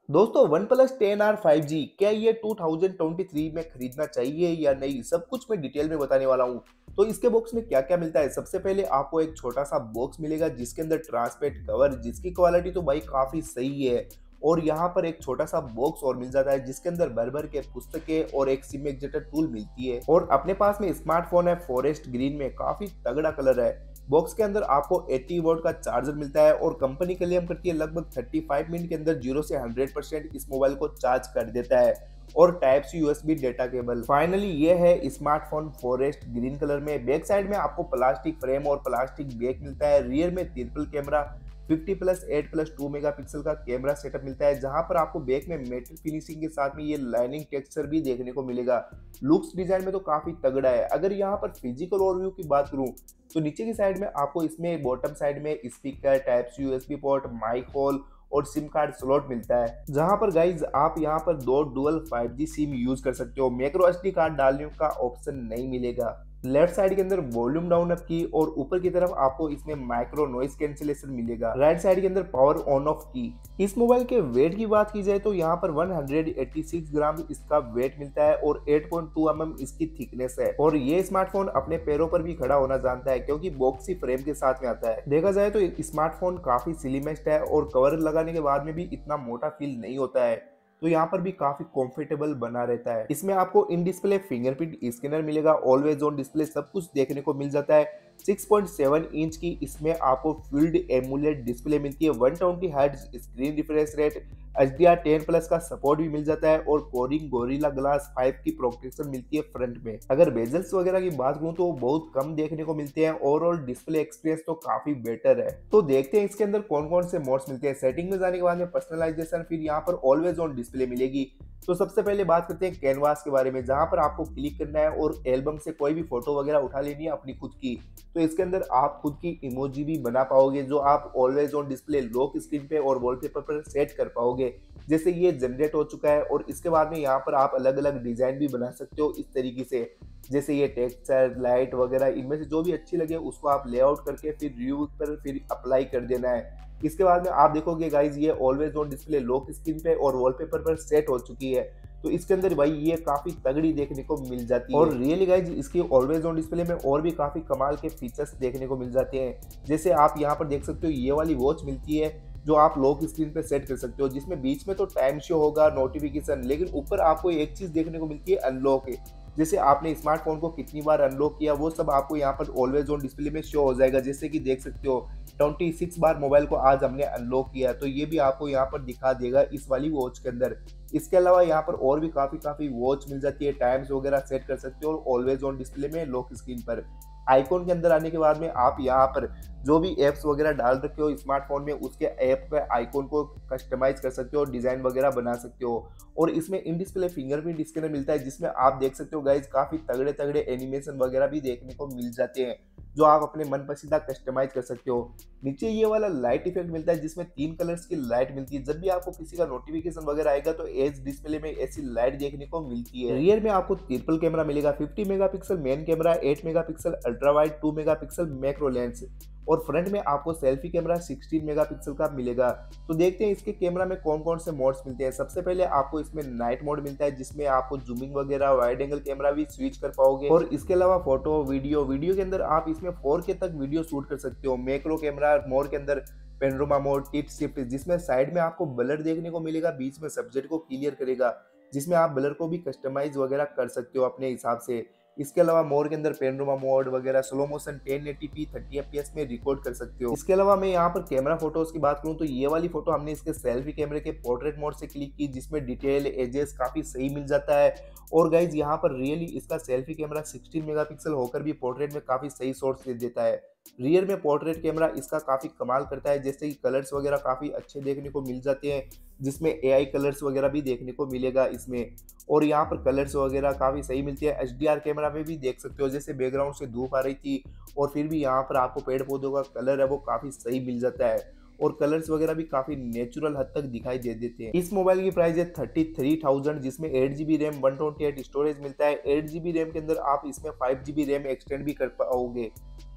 दोस्तों one plus 10R 5G क्या ये 2023 में खरीदना चाहिए या नहीं, सब कुछ मैं डिटेल में बताने वाला हूँ। तो इसके बॉक्स में क्या क्या मिलता है, सबसे पहले आपको एक छोटा सा बॉक्स मिलेगा जिसके अंदर ट्रांसपेरेंट कवर, जिसकी क्वालिटी तो भाई काफी सही है। और यहाँ पर एक छोटा सा बॉक्स और मिल जाता है जिसके अंदर भर भर के पुस्तकें और एक सिम एग्जेक्टर टूल मिलती है। और अपने पास में स्मार्टफोन है फॉरेस्ट ग्रीन में, काफी तगड़ा कलर है। बॉक्स के अंदर आपको 80 वोल्ट का चार्जर मिलता है और कंपनी क्लेम करती है लगभग 35 मिनट के अंदर 0 से 100% इस मोबाइल को चार्ज कर देता है। और type C USB data cable. Finally ये है स्मार्टफोन फॉरेस्ट ग्रीन कलर में। बैक साइड में आपको प्लास्टिक फ्रेम और प्लास्टिक बैक मिलता है। रियर में ट्रिपल कैमरा 50+8+2 मेगापिक्सल का कैमरा सेटअप मिलता है, जहां पर आपको बैक में मेटल फिनिशिंग के साथ में ये लाइनिंग टेक्सचर भी देखने को मिलेगा। लुक्स डिजाइन में तो काफी तगड़ा है। अगर यहाँ पर फिजिकल ओवरव्यू की बात करूं तो नीचे की साइड में आपको इसमें बॉटम साइड में speaker, type C USB port, mic hole और सिम कार्ड स्लॉट मिलता है, जहां पर गाइज आप यहां पर दो डुअल 5G सिम यूज कर सकते हो। मैक्रो एसडी कार्ड डालने का ऑप्शन नहीं मिलेगा। लेफ्ट साइड के अंदर वॉल्यूम डाउन अप की और ऊपर की तरफ आपको इसमें माइक्रो नॉइस कैंसिलेशन मिलेगा। राइट साइड के अंदर पावर ऑन ऑफ की। इस मोबाइल के वेट की बात की जाए तो यहाँ पर 186 ग्राम इसका वेट मिलता है और 8.2 mm इसकी थिकनेस है। और ये स्मार्टफोन अपने पैरों पर भी खड़ा होना जानता है क्योंकि बॉक्सी फ्रेम के साथ में आता है। देखा जाए तो स्मार्टफोन काफी स्लिमेस्ट है और कवर लगाने के बाद में भी इतना मोटा फील नहीं होता है, तो यहाँ पर भी काफी कंफर्टेबल बना रहता है। इसमें आपको इन डिस्प्ले फिंगरप्रिंट स्कैनर मिलेगा, ऑलवेज ऑन डिस्प्ले सब कुछ देखने को मिल जाता है। 6.7 इंच की इसमें आपको फील्ड एमुलेट डिस्प्ले मिलती है। 120 hertz screen refresh rate, HDR10+ का सपोर्ट भी मिल जाता है और कोरिंग गोरिल्ला ग्लास 5 की प्रोटेक्शन मिलती है फ्रंट में। अगर बेजल्स वगैरह की बात करूं तो बहुत कम देखने को मिलते हैं। ओवरऑल डिस्प्ले एक्सपीरियंस तो काफी बेटर है। तो देखते हैं इसके अंदर कौन कौन से मोड्स मिलते हैं। सेटिंग में जाने के बाद में पर्सनलाइजेशन, फिर यहाँ पर ऑलवेज ऑन डिस्प्ले मिलेगी। तो सबसे पहले बात करते हैं कैनवास के बारे में, जहां पर आपको क्लिक करना है और एल्बम से कोई भी फोटो वगैरह उठा लेनी है अपनी खुद की। तो इसके अंदर आप खुद की इमोजी भी बना पाओगे जो आप always on display lock screen पे और वॉलपेपर पर सेट कर पाओगे। जैसे ये जनरेट हो चुका है और इसके बाद में यहाँ पर आप अलग अलग डिजाइन भी बना सकते हो इस तरीके से। जैसे ये टेक्सचर, लाइट वगैरह, इनमें से जो भी अच्छी लगे उसको आप लेआउट करके फिर रिव्यू पर फिर अप्लाई कर देना है। इसके बाद में आप देखोगे गाइज ये always on display lock screen पे और वॉलपेपर पर सेट हो चुकी है। तो इसके अंदर भाई ये काफी तगड़ी देखने को मिल जाती है। और रियली गाइज इसकी ऑलवेज ऑन डिस्प्ले में और भी काफी कमाल के फीचर्स देखने को मिल जाते हैं। जैसे आप यहाँ पर देख सकते हो ये वाली वॉच मिलती है जो आप लॉक स्क्रीन पे सेट कर सकते हो, जिसमें बीच में तो टाइम शो होगा, नोटिफिकेशन, लेकिन ऊपर आपको एक चीज देखने को मिलती है, अनलॉक है। जैसे आपने स्मार्टफोन को कितनी बार अनलॉक किया वो सब आपको यहाँ पर ऑलवेज ऑन डिस्प्ले में शो हो जाएगा। जैसे कि देख सकते हो 26 बार मोबाइल को आज हमने अनलॉक किया, तो ये भी आपको यहाँ पर दिखा देगा इस वाली वॉच के अंदर। इसके अलावा यहाँ पर और भी काफी वॉच मिल जाती है, टाइम्स वगैरह सेट कर सकते हो ऑलवेज ऑन डिस्प्ले में लॉक स्क्रीन पर। आइकॉन के अंदर आने के बाद में आप यहाँ पर जो भी एप्स वगैरह डाल रखे हो स्मार्टफोन में उसके ऐप पे आइकॉन को कस्टमाइज कर सकते हो, डिजाइन वगैरह बना सकते हो। और इसमें इन डिस्प्ले फिंगरप्रिंट स्कैनर मिलता है जिसमें आप देख सकते हो गाइज काफी तगड़े तगड़े एनिमेशन वगैरह भी देखने को मिल जाते हैं जो आप अपने मन पसंदीदा कस्टमाइज कर सकते हो। नीचे ये वाला लाइट इफेक्ट मिलता है जिसमें 3 कलर्स की लाइट मिलती है। जब भी आपको किसी का नोटिफिकेशन वगैरह आएगा तो एज डिस्प्ले में ऐसी लाइट देखने को मिलती है। रियर में आपको ट्रिपल कैमरा मिलेगा, 50 megapixel main camera, 8 megapixel ultra wide, 2 megapixel macro lens और फ्रंट में आपको सेल्फी कैमरा 16 मेगापिक्सल का मिलेगा। तो देखते हैं इसके कैमरा में कौन कौन से मोड्स मिलते हैं। सबसे पहले आपको इसमें नाइट मोड मिलता है जिसमें आपको जूमिंग वगैरह, वाइड एंगल कैमरा भी स्विच कर पाओगे। और इसके अलावा फोटो, वीडियो के अंदर आप इसमें 4K तक वीडियो शूट कर सकते हो। मैक्रो कैमरा मोड के अंदर पेनोरामा मोड, टिप शिफ्ट, जिसमें साइड में आपको ब्लर देखने को मिलेगा, बीच में सब्जेक्ट को क्लियर करेगा, जिसमें आप ब्लर को भी कस्टमाइज वगैरह कर सकते हो अपने हिसाब से। इसके अलावा मोड के अंदर पेनोरामा मोड वगैरह, स्लो मोशन 1080p 30 fps में रिकॉर्ड कर सकते हो। इसके अलावा मैं यहाँ पर कैमरा फोटोज की बात करूँ तो ये वाली फोटो हमने इसके सेल्फी कैमरे के पोर्ट्रेट मोड से क्लिक की, जिसमें डिटेल, एजेस काफी सही मिल जाता है। और गाइज यहाँ पर रियली इसका सेल्फी कैमरा 16 मेगापिक्सल होकर भी पोर्ट्रेट में काफी सही शॉट्स दे देता है। रियर में पोर्ट्रेट कैमरा इसका काफी कमाल करता है, जैसे कि कलर्स वगैरह काफी अच्छे देखने को मिल जाते हैं, जिसमें AI कलर्स वगैरह भी देखने को मिलेगा इसमें। और यहाँ पर कलर्स वगैरह काफी सही मिलती है। HDR कैमरा में भी देख सकते हो, जैसे बैकग्राउंड से धूप आ रही थी और फिर भी यहाँ पर आपको पेड़ पौधों का कलर है वो काफी सही मिल जाता है और कलर्स वगैरह भी काफी नेचुरल हद तक दिखाई दे देते हैं। इस मोबाइल की प्राइस है 33,000, जिसमें 8GB रैम, 128 स्टोरेज मिलता है। 8GB रैम के अंदर आप इसमें 5GB रैम एक्सटेंड भी कर पाओगे।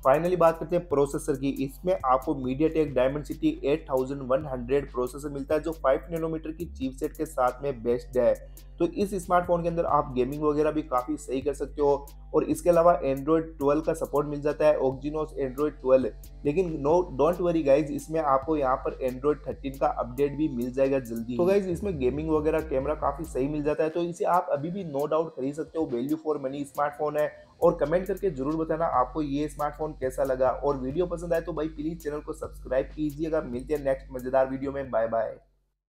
फाइनली बात करते हैं प्रोसेसर की। इसमें आपको मीडियाटेक डायमेंसिटी 8100 प्रोसेसर मिलता है जो 5 नैनोमीटर की चिपसेट के साथ में बेस्ड है। तो इस स्मार्टफोन के अंदर आप गेमिंग वगैरह भी काफ़ी सही कर सकते हो और इसके अलावा एंड्रॉयड 12 का सपोर्ट मिल जाता है, ऑक्जीनोस एंड्रॉयड 12। लेकिन नो डोंट वरी गाइज, इसमें आपको यहाँ पर एंड्रॉयड 13 का अपडेट भी मिल जाएगा जल्दी। तो गाइज इसमें गेमिंग वगैरह कैमरा काफ़ी सही मिल जाता है, तो इसे आप अभी भी नो डाउट खरीद सकते हो। वैल्यू फॉर मनी स्मार्टफोन है। और कमेंट करके जरूर बताना आपको ये स्मार्टफोन कैसा लगा, और वीडियो पसंद आए तो भाई प्लीज चैनल को सब्सक्राइब कीजिएगा। मिलते हैं नेक्स्ट मजेदार वीडियो में। Bye bye.